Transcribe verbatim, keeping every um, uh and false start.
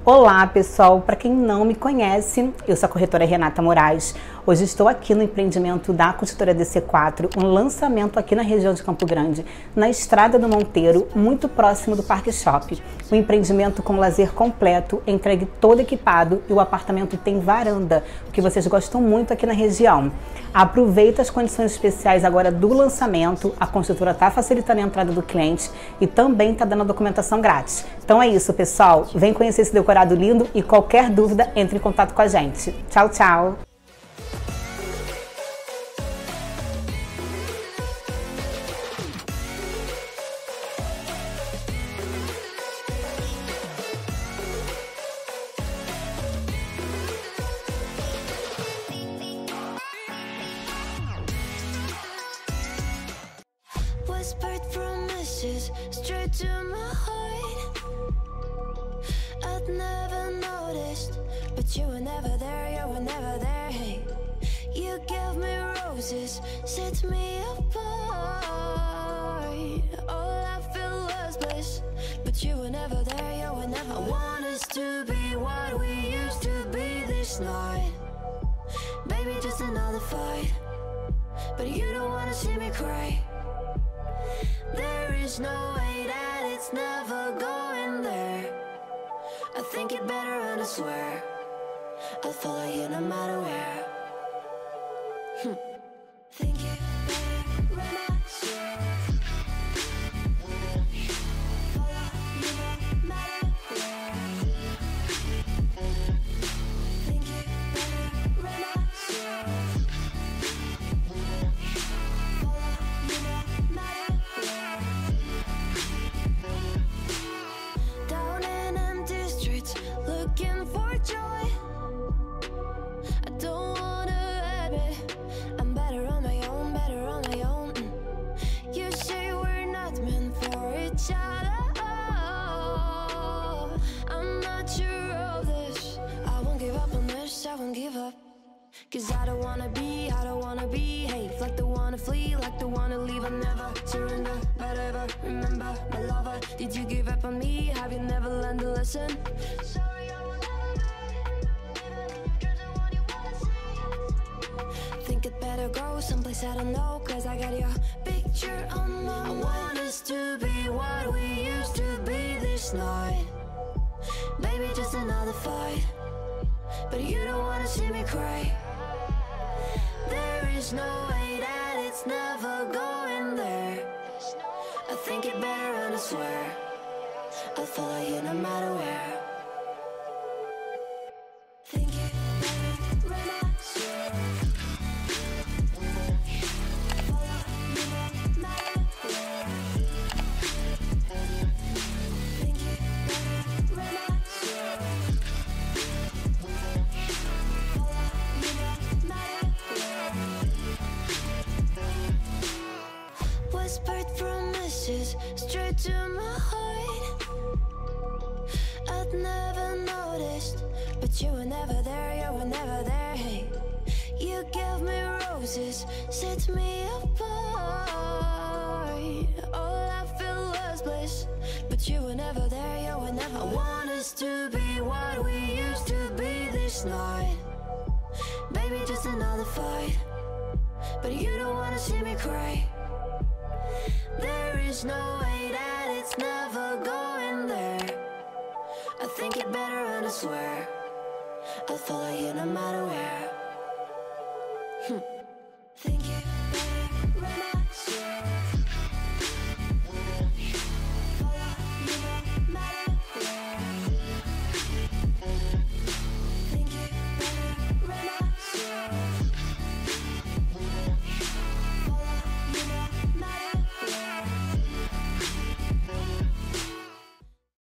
Olá pessoal, para quem não me conhece, eu sou a corretora Renata Moraes. Hoje estou aqui no empreendimento da construtora D C quatro, um lançamento aqui na região de Campo Grande, na Estrada do Monteiro, muito próximo do Parque Shop. Um empreendimento com lazer completo, entregue todo equipado e o apartamento tem varanda, o que vocês gostam muito aqui na região. Aproveita as condições especiais agora do lançamento, a construtora está facilitando a entrada do cliente e também está dando a documentação grátis. Então é isso pessoal, vem conhecer esse decorado lindo e qualquer dúvida entre em contato com a gente. Tchau, tchau! Whispered promises straight to my heart. I'd never noticed, but you were never there, you were never there. Hey, you gave me roses, set me apart. All I feel was bliss, but you were never there, you were never. I want us to be what we used to be this night. Maybe just another fight, but you don't wanna see me cry. There is no way that it's never going there. I think it better and I swear I'll follow you no matter where. Hm. Think it better when I swear. Follow you no matter where. Think it better when I swear. Follow you no matter where. Down in empty streets, looking for joy. I don't wanna admit I'm better on my own, better on my own. Mm. You say we're not meant for each other. I'm not sure of this. I won't give up on this, I won't give up. Cause I don't wanna be, I don't wanna behave like the one to flee, like the one to leave. I never surrender, but ever remember my lover. Did you give up on me? Have you never learned a lesson? Sorry, I will never be, even if you're the one you wanna see. Think it better go someplace I don't know, cause I got your picture on my mind. I want us to be what we used to be this night. Maybe just another fight, but you don't wanna see me cry. There is no way that it's never going there. I think it better and I swear I'll follow you no matter where. Think it better when I swear. Follow you no matter where. Think it better when I swear. Follow you no matter where. Whispered promises straight to my heart. I'd never noticed, but you were never there, you were never there. Hey, you gave me roses, set me apart. All I feel was bliss, but you were never there, you were never. I want us to be what we used to be this night. Maybe just another fight, but you don't wanna see me cry. There is no way that it's never going there. I think it better and I swear I'll follow you no matter where. Hm.